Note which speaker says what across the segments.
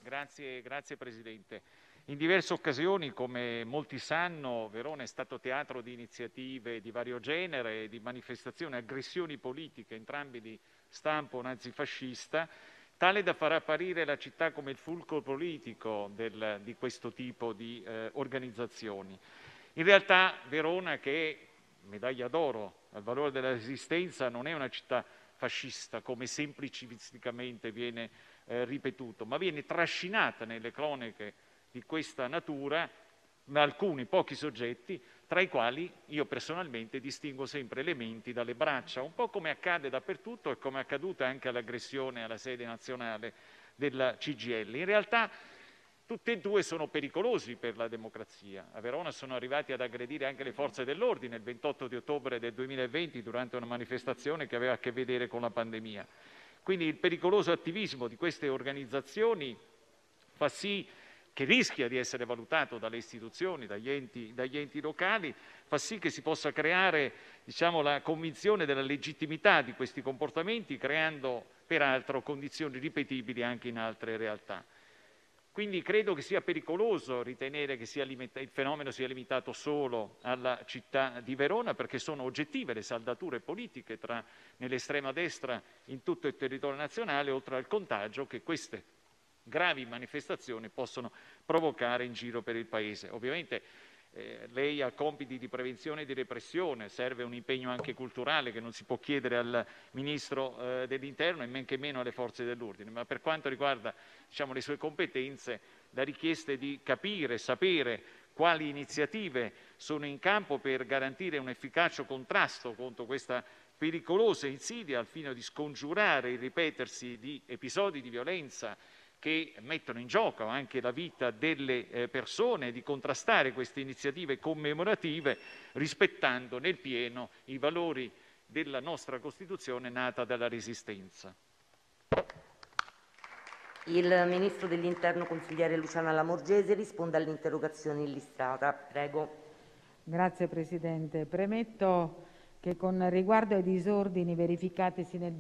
Speaker 1: Grazie Presidente. In diverse occasioni, come molti sanno, Verona è stato teatro di iniziative di vario genere, di manifestazioni, aggressioni politiche, entrambe di stampo nazifascista, tale da far apparire la città come il fulcro politico di questo tipo di organizzazioni. In realtà Verona, che è medaglia d'oro al valore della Resistenza, non è una città fascista, come semplicivisticamente viene ripetuto, ma viene trascinata nelle cronache di questa natura da alcuni pochi soggetti, tra i quali io personalmente distingo sempre elementi dalle braccia, un po' come accade dappertutto e come è accaduto anche all'aggressione alla sede nazionale della CGIL. In realtà tutti e due sono pericolosi per la democrazia. A Verona sono arrivati ad aggredire anche le forze dell'ordine il 28 di ottobre del 2020 durante una manifestazione che aveva a che vedere con la pandemia. Quindi il pericoloso attivismo di queste organizzazioni fa sì che rischia di essere valutato dalle istituzioni, dagli enti locali, fa sì che si possa creare la convinzione della legittimità di questi comportamenti, creando peraltro condizioni ripetibili anche in altre realtà. Quindi credo che sia pericoloso ritenere che il fenomeno sia limitato solo alla città di Verona, perché sono oggettive le saldature politiche nell'estrema destra in tutto il territorio nazionale, oltre al contagio che queste gravi manifestazioni possono provocare in giro per il Paese. Ovviamente lei ha compiti di prevenzione e di repressione, serve un impegno anche culturale che non si può chiedere al Ministro dell'Interno e men che meno alle Forze dell'ordine, ma per quanto riguarda le sue competenze, la richiesta è di capire e sapere quali iniziative sono in campo per garantire un efficace contrasto contro questa pericolosa insidia al fine di scongiurare il ripetersi di episodi di violenza che mettono in gioco anche la vita delle persone, di contrastare queste iniziative commemorative rispettando nel pieno i valori della nostra Costituzione nata dalla Resistenza.
Speaker 2: Il Ministro dell'Interno, consigliere Luciana Lamorgese, risponde all'interrogazione illustrata. Prego.
Speaker 3: Grazie Presidente. Premetto che con riguardo ai disordini verificatisi nel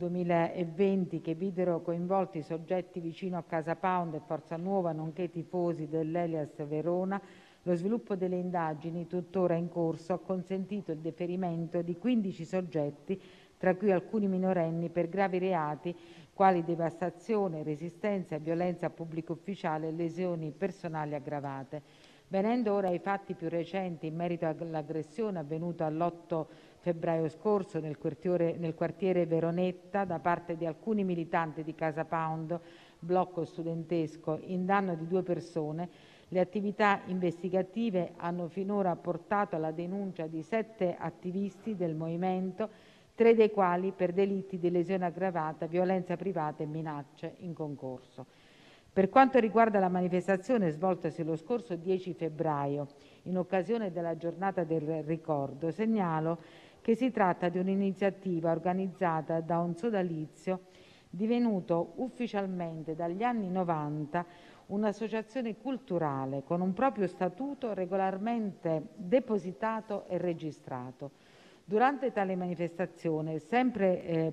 Speaker 3: 2020 che videro coinvolti soggetti vicino a Casa Pound e Forza Nuova, nonché tifosi dell'Elias Verona, lo sviluppo delle indagini tuttora in corso ha consentito il deferimento di 15 soggetti, tra cui alcuni minorenni, per gravi reati quali devastazione, resistenza e violenza a pubblico ufficiale e lesioni personali aggravate. Venendo ora ai fatti più recenti in merito all'aggressione avvenuta l'8 febbraio scorso nel quartiere Veronetta da parte di alcuni militanti di Casa Pound, blocco studentesco, in danno di 2 persone, le attività investigative hanno finora portato alla denuncia di 7 attivisti del movimento, 3 dei quali per delitti di lesione aggravata, violenza privata e minacce in concorso. Per quanto riguarda la manifestazione svoltasi lo scorso 10 febbraio, in occasione della Giornata del Ricordo, segnalo che si tratta di un'iniziativa organizzata da un sodalizio divenuto ufficialmente dagli anni '90 un'associazione culturale con un proprio statuto regolarmente depositato e registrato. Durante tale manifestazione, sempre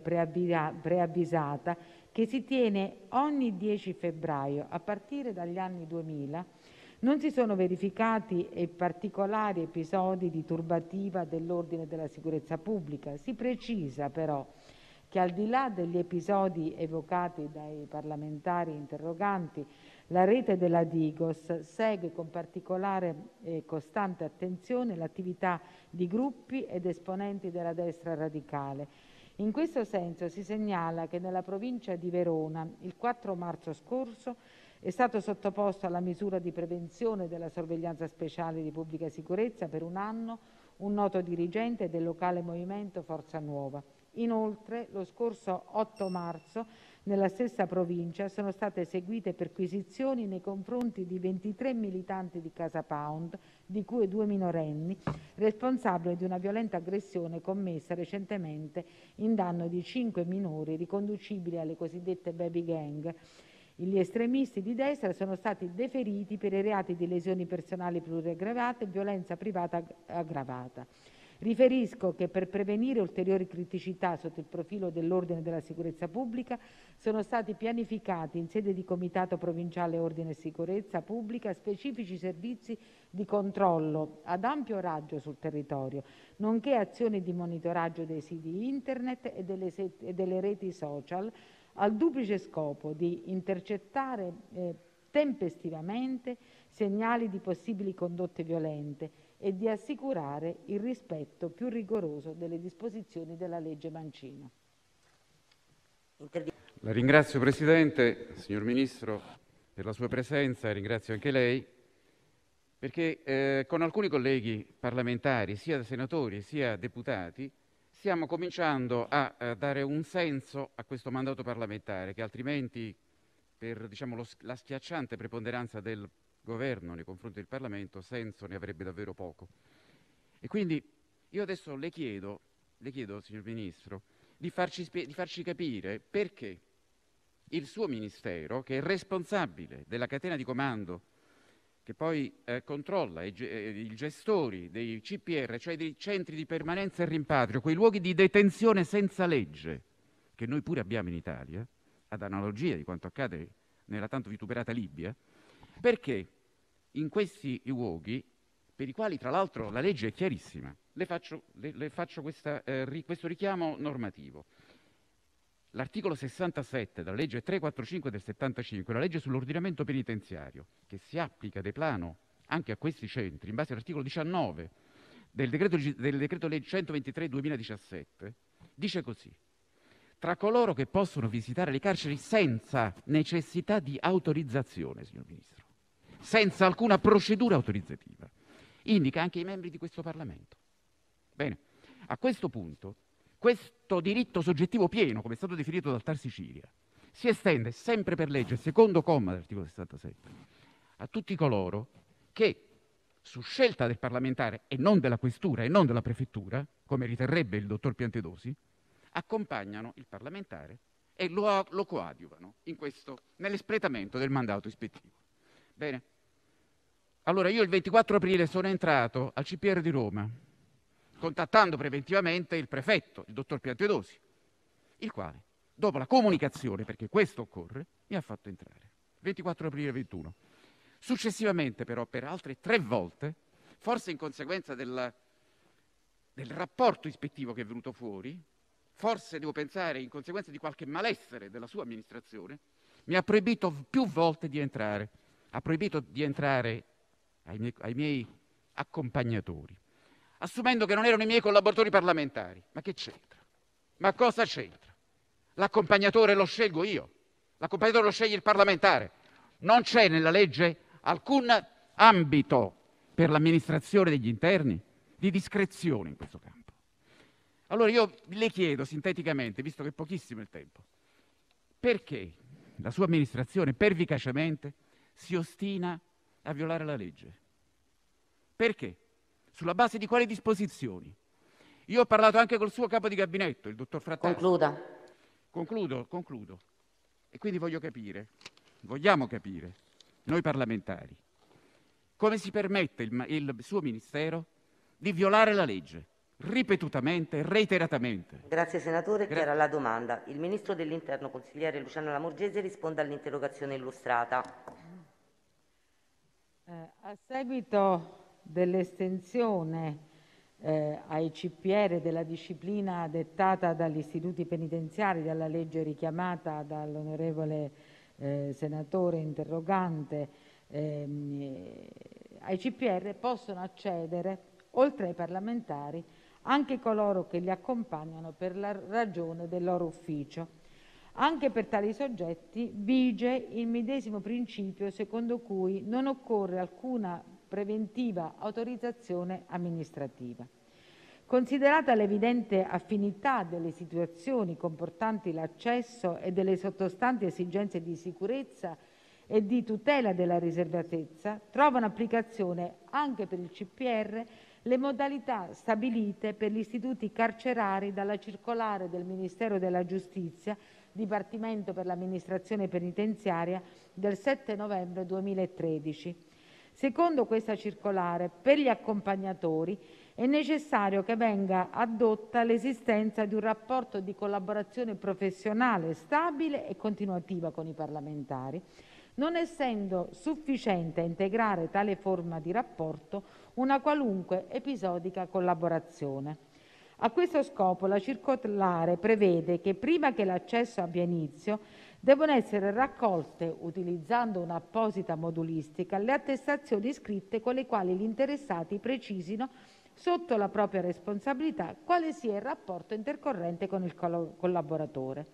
Speaker 3: preavvisata, che si tiene ogni 10 febbraio a partire dagli anni 2000, non si sono verificati particolari episodi di turbativa dell'ordine e della sicurezza pubblica. Si precisa però che al di là degli episodi evocati dai parlamentari interroganti, la rete della Digos segue con particolare e costante attenzione l'attività di gruppi ed esponenti della destra radicale. In questo senso si segnala che nella provincia di Verona il 4 marzo scorso è stato sottoposto alla misura di prevenzione della sorveglianza speciale di pubblica sicurezza per un anno un noto dirigente del locale movimento Forza Nuova. Inoltre, lo scorso 8 marzo, nella stessa provincia, sono state eseguite perquisizioni nei confronti di 23 militanti di Casa Pound, di cui 2 minorenni, responsabili di una violenta aggressione commessa recentemente in danno di 5 minori riconducibili alle cosiddette baby gang. Gli estremisti di destra sono stati deferiti per i reati di lesioni personali pluriaggravate e violenza privata aggravata. Riferisco che per prevenire ulteriori criticità sotto il profilo dell'ordine e della sicurezza pubblica sono stati pianificati in sede di Comitato Provinciale Ordine e Sicurezza Pubblica specifici servizi di controllo ad ampio raggio sul territorio, nonché azioni di monitoraggio dei siti internet e delle reti social al duplice scopo di intercettare tempestivamente segnali di possibili condotte violente e di assicurare il rispetto più rigoroso delle disposizioni della legge Mancino.
Speaker 4: La ringrazio Presidente, signor Ministro, per la sua presenza e ringrazio anche lei perché con alcuni colleghi parlamentari, sia senatori sia deputati, stiamo cominciando a dare un senso a questo mandato parlamentare che altrimenti, per la schiacciante preponderanza del Governo nei confronti del Parlamento, senso ne avrebbe davvero poco. E quindi io adesso le chiedo, signor Ministro, di farci capire perché il suo Ministero, che è responsabile della catena di comando che poi controlla i gestori dei CPR, cioè dei centri di permanenza e rimpatrio, quei luoghi di detenzione senza legge che noi pure abbiamo in Italia, ad analogia di quanto accade nella tanto vituperata Libia, perché in questi luoghi, per i quali tra l'altro la legge è chiarissima, le faccio questo richiamo normativo. L'articolo 67 della legge 345 del 75, la legge sull'ordinamento penitenziario, che si applica de plano anche a questi centri, in base all'articolo 19 del decreto legge 123 2017, dice così: tra coloro che possono visitare le carceri senza necessità di autorizzazione, signor Ministro, senza alcuna procedura autorizzativa, indica anche i membri di questo Parlamento. Bene, a questo punto, questo diritto soggettivo pieno, come è stato definito dal TAR Sicilia, si estende sempre per legge, secondo comma dell'articolo 67, a tutti coloro che, su scelta del parlamentare e non della questura e non della prefettura, come riterrebbe il dottor Piantedosi, accompagnano il parlamentare e lo coadiuvano nell'espletamento del mandato ispettivo. Bene, allora io il 24 aprile sono entrato al CPR di Roma, contattando preventivamente il prefetto, il dottor Piantedosi, il quale, dopo la comunicazione, perché questo occorre, mi ha fatto entrare. 24 aprile 21. Successivamente, però, per altre 3 volte, forse in conseguenza del rapporto ispettivo che è venuto fuori, forse devo pensare in conseguenza di qualche malessere della sua amministrazione, mi ha proibito più volte di entrare. Ha proibito di entrare ai miei accompagnatori, assumendo che non erano i miei collaboratori parlamentari. Ma che c'entra? Ma cosa c'entra? L'accompagnatore lo scelgo io, l'accompagnatore lo sceglie il parlamentare. Non c'è nella legge alcun ambito per l'amministrazione degli interni di discrezione in questo campo. Allora io le chiedo sinteticamente, visto che è pochissimo il tempo, perché la sua amministrazione pervicacemente si ostina a violare la legge? Perché? Sulla base di quali disposizioni? Io ho parlato anche col suo capo di gabinetto, il dottor Frattasi.
Speaker 2: Concluda.
Speaker 4: Concludo. E quindi vogliamo capire, noi parlamentari, come si permette il suo Ministero di violare la legge ripetutamente e reiteratamente.
Speaker 2: Grazie senatore. Chiara la domanda. Il Ministro dell'Interno, consigliere Luciano Lamorgese, risponde all'interrogazione illustrata.
Speaker 3: A seguito dell'estensione ai CPR della disciplina dettata dagli istituti penitenziari, dalla legge richiamata dall'onorevole senatore interrogante, ai CPR possono accedere, oltre ai parlamentari, anche coloro che li accompagnano per la ragione del loro ufficio. Anche per tali soggetti vige il medesimo principio secondo cui non occorre alcuna preventiva autorizzazione amministrativa. Considerata l'evidente affinità delle situazioni comportanti l'accesso e delle sottostanti esigenze di sicurezza e di tutela della riservatezza, trovano applicazione anche per il CPR le modalità stabilite per gli istituti carcerari dalla circolare del Ministero della Giustizia, Dipartimento per l'amministrazione penitenziaria, del 7 novembre 2013. Secondo questa circolare, per gli accompagnatori è necessario che venga adotta l'esistenza di un rapporto di collaborazione professionale stabile e continuativa con i parlamentari, non essendo sufficiente a integrare tale forma di rapporto una qualunque episodica collaborazione. A questo scopo la circolare prevede che prima che l'accesso abbia inizio devono essere raccolte, utilizzando un'apposita modulistica, le attestazioni scritte con le quali gli interessati precisino sotto la propria responsabilità quale sia il rapporto intercorrente con il collaboratore.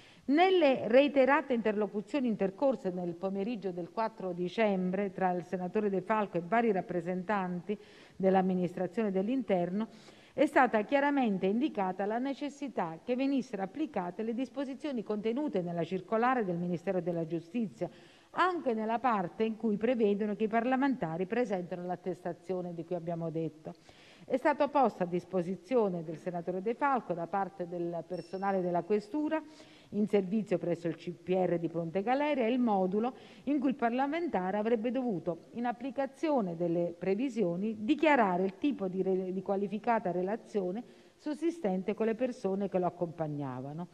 Speaker 3: Nelle reiterate interlocuzioni intercorse nel pomeriggio del 4 dicembre tra il senatore De Falco e vari rappresentanti dell'amministrazione dell'interno, è stata chiaramente indicata la necessità che venissero applicate le disposizioni contenute nella circolare del Ministero della Giustizia, anche nella parte in cui prevedono che i parlamentari presentano l'attestazione di cui abbiamo detto. È stato posto a disposizione del senatore De Falco, da parte del personale della Questura in servizio presso il CPR di Ponte Galeria, il modulo in cui il parlamentare avrebbe dovuto, in applicazione delle previsioni, dichiarare il tipo di qualificata relazione sussistente con le persone che lo accompagnavano.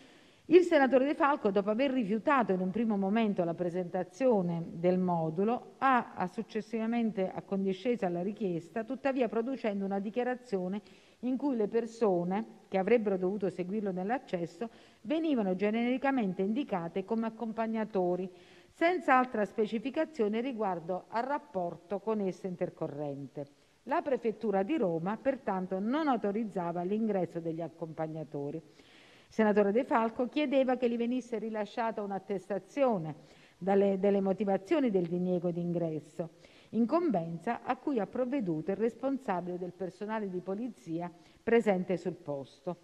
Speaker 3: Il senatore De Falco, dopo aver rifiutato in un primo momento la presentazione del modulo, ha successivamente accondisceso alla richiesta, tuttavia producendo una dichiarazione in cui le persone che avrebbero dovuto seguirlo nell'accesso venivano genericamente indicate come accompagnatori, senza altra specificazione riguardo al rapporto con esso intercorrente. La Prefettura di Roma, pertanto, non autorizzava l'ingresso degli accompagnatori. Il senatore De Falco chiedeva che gli venisse rilasciata un'attestazione delle motivazioni del diniego d'ingresso, incombenza a cui ha provveduto il responsabile del personale di polizia presente sul posto.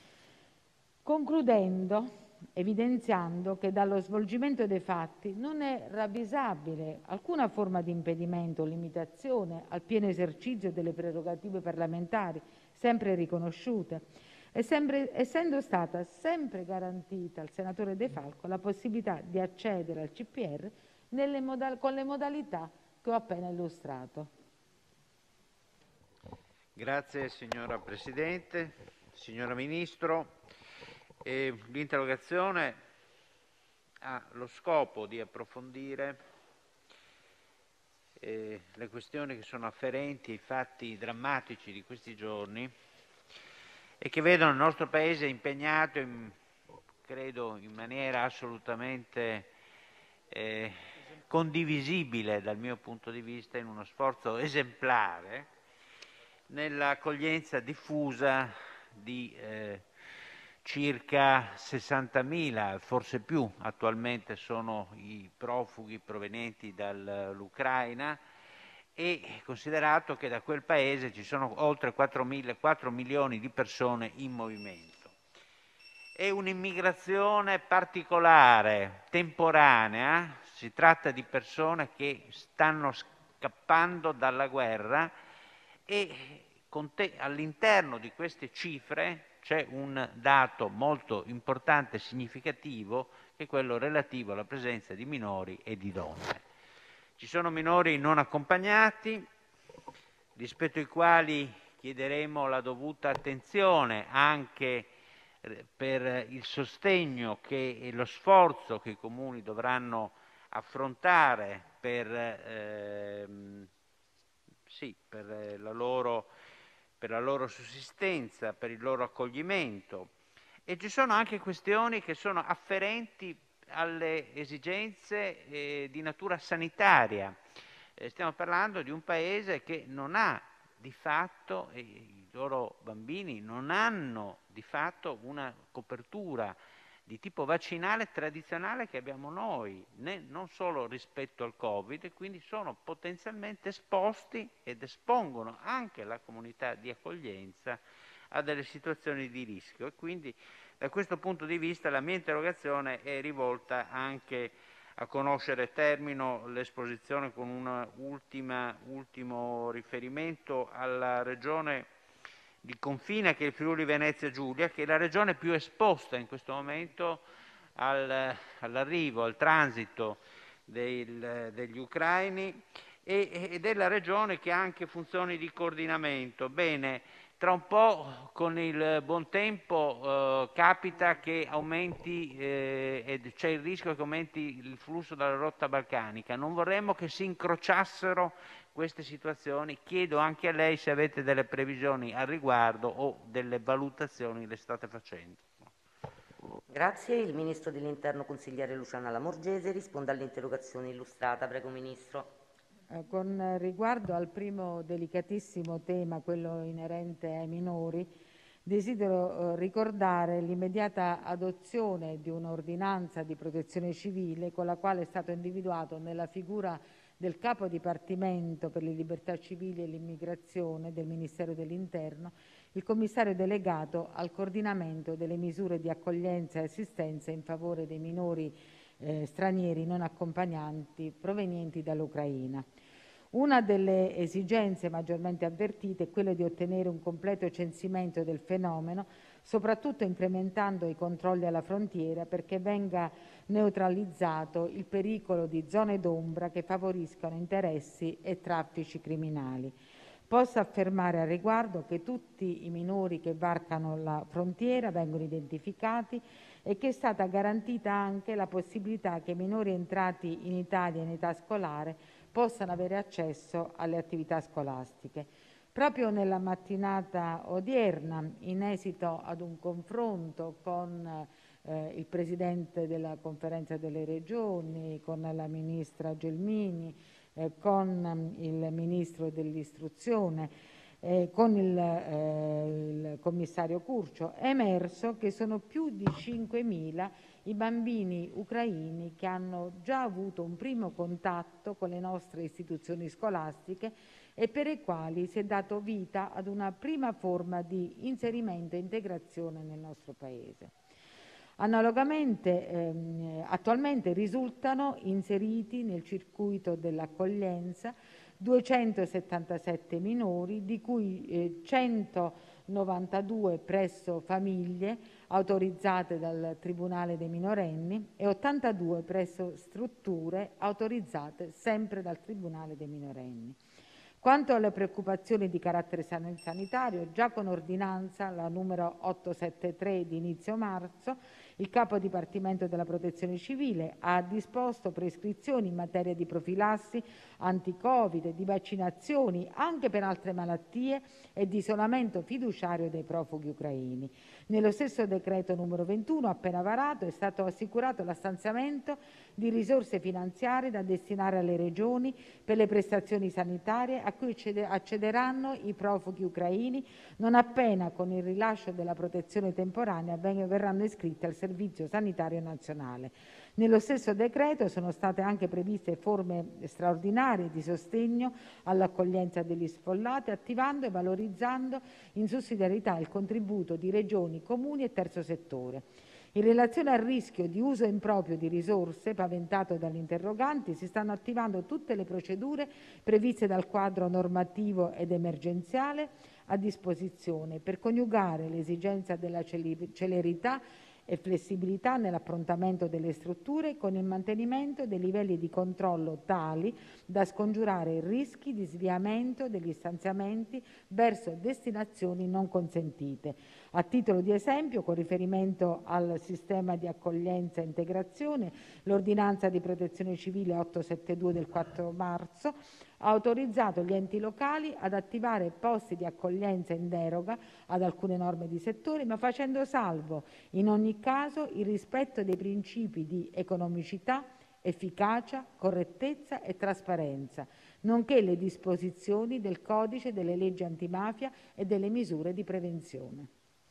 Speaker 3: Concludendo, evidenziando che dallo svolgimento dei fatti non è ravvisabile alcuna forma di impedimento o limitazione al pieno esercizio delle prerogative parlamentari sempre riconosciute, essendo stata sempre garantita al senatore De Falco la possibilità di accedere al CPR con le modalità che ho appena illustrato.
Speaker 5: Grazie signora Presidente, signora Ministro. L'interrogazione ha lo scopo di approfondire le questioni che sono afferenti ai fatti drammatici di questi giorni e che vedono il nostro Paese impegnato, credo in maniera assolutamente condivisibile dal mio punto di vista, in uno sforzo esemplare nell'accoglienza diffusa di circa 60.000, forse più attualmente, sono i profughi provenienti dall'Ucraina, e considerato che da quel paese ci sono oltre 4 milioni di persone in movimento. È un'immigrazione particolare, temporanea, si tratta di persone che stanno scappando dalla guerra e all'interno di queste cifre c'è un dato molto importante e significativo, che è quello relativo alla presenza di minori e di donne. Ci sono minori non accompagnati, rispetto ai quali chiederemo la dovuta attenzione anche per il sostegno e lo sforzo che i comuni dovranno affrontare per la loro sussistenza, per il loro accoglimento. E ci sono anche questioni che sono afferenti alle esigenze di natura sanitaria. Stiamo parlando di un paese che non ha di fatto, e i loro bambini non hanno di fatto una copertura di tipo vaccinale tradizionale che abbiamo noi, non solo rispetto al Covid, e quindi sono potenzialmente esposti ed espongono anche la comunità di accoglienza a delle situazioni di rischio. E quindi da questo punto di vista la mia interrogazione è rivolta anche a conoscere. Termino l'esposizione con un ultimo riferimento alla regione di confine, che è il Friuli Venezia Giulia, che è la regione più esposta in questo momento all'arrivo, al transito degli ucraini, e della Regione, che ha anche funzioni di coordinamento. Bene, tra un po', con il buon tempo, capita che aumenti, c'è il rischio che aumenti il flusso dalla rotta balcanica. Non vorremmo che si incrociassero queste situazioni. Chiedo anche a lei se avete delle previsioni al riguardo o delle valutazioni le state facendo.
Speaker 2: Grazie. Il Ministro dell'Interno, consigliere Luciana Lamorgese, risponde all'interrogazione illustrata. Prego, Ministro.
Speaker 3: Con riguardo al primo delicatissimo tema, quello inerente ai minori, desidero ricordare l'immediata adozione di un'ordinanza di protezione civile con la quale è stato individuato nella figura del capo dipartimento per le libertà civili e l'immigrazione del Ministero dell'Interno il commissario delegato al coordinamento delle misure di accoglienza e assistenza in favore dei minori stranieri non accompagnanti provenienti dall'Ucraina. Una delle esigenze maggiormente avvertite è quella di ottenere un completo censimento del fenomeno, soprattutto incrementando i controlli alla frontiera perché venga neutralizzato il pericolo di zone d'ombra che favoriscano interessi e traffici criminali. Posso affermare al riguardo che tutti i minori che varcano la frontiera vengono identificati e che è stata garantita anche la possibilità che i minori entrati in Italia in età scolare possano avere accesso alle attività scolastiche. Proprio nella mattinata odierna, in esito ad un confronto con il Presidente della Conferenza delle Regioni, con la Ministra Gelmini, con il Ministro dell'Istruzione, con il Commissario Curcio, è emerso che sono più di 5.000 i bambini ucraini che hanno già avuto un primo contatto con le nostre istituzioni scolastiche e per i quali si è dato vita ad una prima forma di inserimento e integrazione nel nostro Paese. Analogamente, attualmente risultano inseriti nel circuito dell'accoglienza 277 minori, di cui 192 presso famiglie autorizzate dal Tribunale dei minorenni e 82 presso strutture autorizzate sempre dal Tribunale dei minorenni. Quanto alle preoccupazioni di carattere sanitario, già con ordinanza, la numero 873 di inizio marzo, il Capo Dipartimento della Protezione Civile ha disposto prescrizioni in materia di profilassi anti-Covid e di vaccinazioni anche per altre malattie e di isolamento fiduciario dei profughi ucraini. Nello stesso decreto numero 21 appena varato è stato assicurato l'assenziamento di risorse finanziarie da destinare alle regioni per le prestazioni sanitarie a cui accederanno i profughi ucraini non appena, con il rilascio della protezione temporanea, verranno iscritti al Servizio Sanitario Nazionale. Nello stesso decreto sono state anche previste forme straordinarie di sostegno all'accoglienza degli sfollati, attivando e valorizzando in sussidiarietà il contributo di regioni, comuni e terzo settore. In relazione al rischio di uso improprio di risorse paventato dagli interroganti, si stanno attivando tutte le procedure previste dal quadro normativo ed emergenziale a disposizione per coniugare l'esigenza della celerità e flessibilità nell'approntamento delle strutture con il mantenimento dei livelli di controllo tali da scongiurare rischi di sviamento degli stanziamenti verso destinazioni non consentite. A titolo di esempio, con riferimento al sistema di accoglienza e integrazione, l'ordinanza di protezione civile 872 del 4 marzo ha autorizzato gli enti locali ad attivare posti di accoglienza in deroga ad alcune norme di settore, ma facendo salvo in ogni caso il rispetto dei principi di economicità, efficacia, correttezza e trasparenza, nonché le disposizioni del codice delle leggi antimafia e delle misure di prevenzione.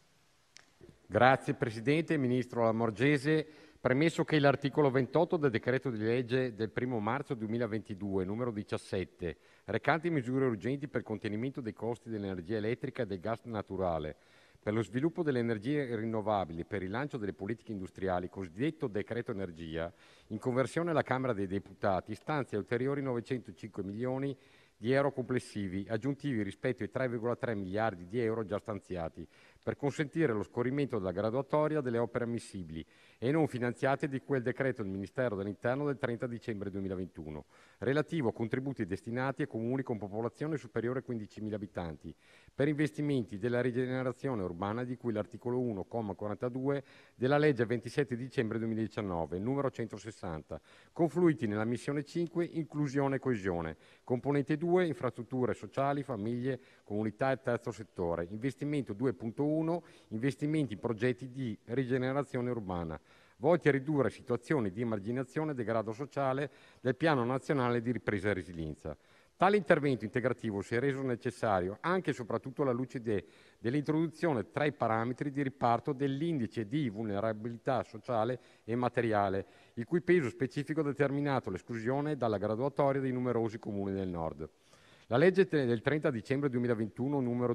Speaker 6: Grazie Presidente, Ministro Lamorgese. Premesso che l'articolo 28 del decreto di legge del 1 marzo 2022, numero 17, recante misure urgenti per il contenimento dei costi dell'energia elettrica e del gas naturale, per lo sviluppo delle energie rinnovabili, per il rilancio delle politiche industriali, cosiddetto decreto energia, in conversione alla Camera dei Deputati, stanzia ulteriori 905 milioni di euro complessivi, aggiuntivi rispetto ai 3,3 miliardi di euro già stanziati, per consentire lo scorrimento della graduatoria delle opere ammissibili e non finanziate di quel decreto del Ministero dell'Interno del 30 dicembre 2021, relativo a contributi destinati a comuni con popolazione superiore a 15.000 abitanti, per investimenti della rigenerazione urbana di cui l'articolo 1, comma 42 della legge 27 dicembre 2019, numero 160, confluiti nella missione 5, inclusione e coesione, componente 2, infrastrutture sociali, famiglie, comunità e terzo settore, investimento 2.1, investimenti in progetti di rigenerazione urbana, volti a ridurre situazioni di emarginazione e degrado sociale del Piano Nazionale di Ripresa e Resilienza. Tale intervento integrativo si è reso necessario anche e soprattutto alla luce dell'introduzione tra i parametri di riparto dell'indice di vulnerabilità sociale e materiale, il cui peso specifico ha determinato l'esclusione dalla graduatoria di numerosi comuni del Nord. La legge del 30 dicembre 2021, numero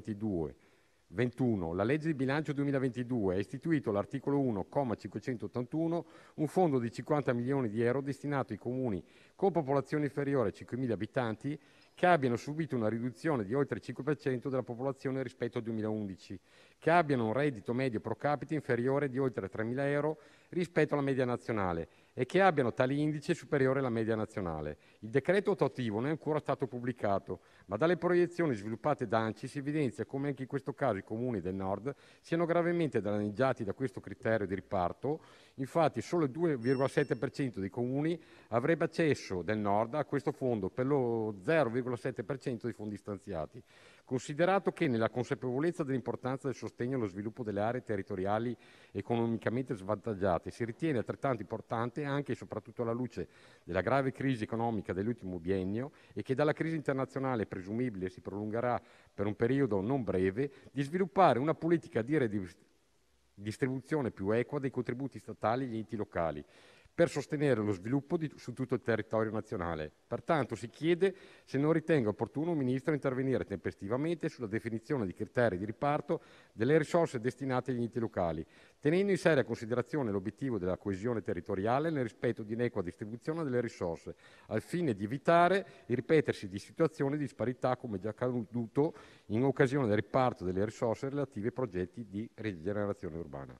Speaker 6: 21, la legge di bilancio 2022 ha istituito l'articolo 1, comma 581, un fondo di 50 milioni di euro destinato ai comuni con popolazione inferiore a 5.000 abitanti che abbiano subito una riduzione di oltre il 5% della popolazione rispetto al 2011, che abbiano un reddito medio pro capite inferiore di oltre 3.000 euro rispetto alla media nazionale e che abbiano tale indice superiore alla media nazionale. Il decreto attuativo non è ancora stato pubblicato, ma dalle proiezioni sviluppate da ANCI si evidenzia come anche in questo caso i comuni del Nord siano gravemente danneggiati da questo criterio di riparto. Infatti solo il 2,7% dei comuni avrebbe accesso del Nord a questo fondo per lo 0,7% dei fondi stanziati. Considerato che, nella consapevolezza dell'importanza del sostegno allo sviluppo delle aree territoriali economicamente svantaggiate, si ritiene altrettanto importante, anche e soprattutto alla luce della grave crisi economica dell'ultimo biennio e che dalla crisi internazionale presumibile si prolungherà per un periodo non breve, di sviluppare una politica di distribuzione più equa dei contributi statali agli enti locali, per sostenere lo sviluppo su tutto il territorio nazionale. Pertanto si chiede se non ritenga opportuno un Ministro intervenire tempestivamente sulla definizione di criteri di riparto delle risorse destinate agli enti locali, tenendo in seria considerazione l'obiettivo della coesione territoriale nel rispetto di un'equa distribuzione delle risorse, al fine di evitare il ripetersi di situazioni di disparità come già accaduto in occasione del riparto delle risorse relative ai progetti di rigenerazione urbana.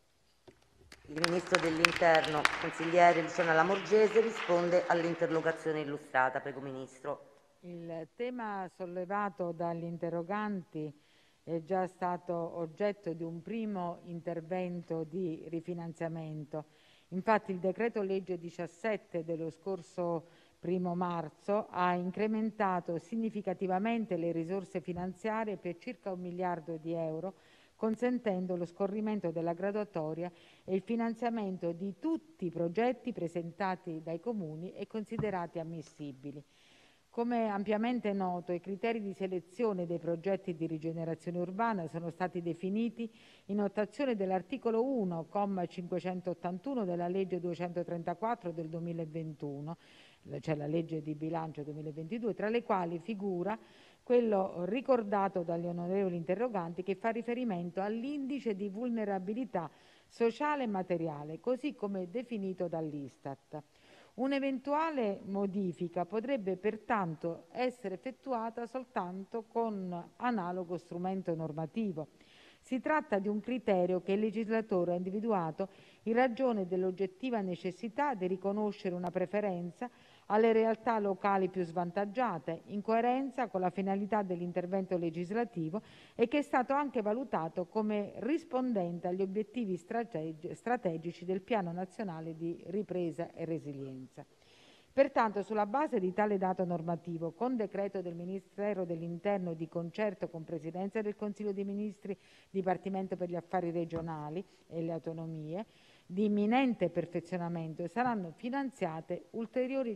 Speaker 2: Il Ministro dell'Interno, consigliere Luciana Lamorgese, risponde all'interrogazione illustrata. Prego, Ministro.
Speaker 3: Il tema sollevato dagli interroganti è già stato oggetto di un primo intervento di rifinanziamento. Infatti il decreto legge 17 dello scorso 1° marzo ha incrementato significativamente le risorse finanziarie per circa 1 miliardo di euro, consentendo lo scorrimento della graduatoria e il finanziamento di tutti i progetti presentati dai comuni e considerati ammissibili. Come ampiamente noto, i criteri di selezione dei progetti di rigenerazione urbana sono stati definiti in attuazione dell'articolo 1, comma 581 della legge 234 del 2021, cioè la legge di bilancio 2022, tra le quali figura quello ricordato dagli onorevoli interroganti che fa riferimento all'indice di vulnerabilità sociale e materiale, così come definito dall'Istat. Un'eventuale modifica potrebbe pertanto essere effettuata soltanto con analogo strumento normativo. Si tratta di un criterio che il legislatore ha individuato in ragione dell'oggettiva necessità di riconoscere una preferenza alle realtà locali più svantaggiate, in coerenza con la finalità dell'intervento legislativo, e che è stato anche valutato come rispondente agli obiettivi strategici del Piano Nazionale di Ripresa e Resilienza. Pertanto, sulla base di tale dato normativo, con decreto del Ministero dell'Interno di concerto con Presidenza del Consiglio dei Ministri, Dipartimento per gli Affari Regionali e le Autonomie, di imminente perfezionamento, saranno finanziate ulteriori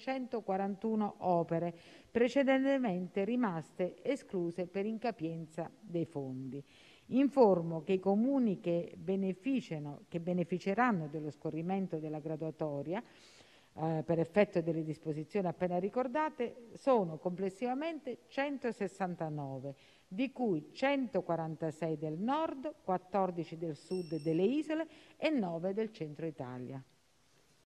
Speaker 3: 541 opere precedentemente rimaste escluse per incapienza dei fondi. Informo che i comuni che beneficeranno dello scorrimento della graduatoria per effetto delle disposizioni appena ricordate sono complessivamente 169, di cui 146 del nord, 14 del sud e delle isole e 9 del centro Italia.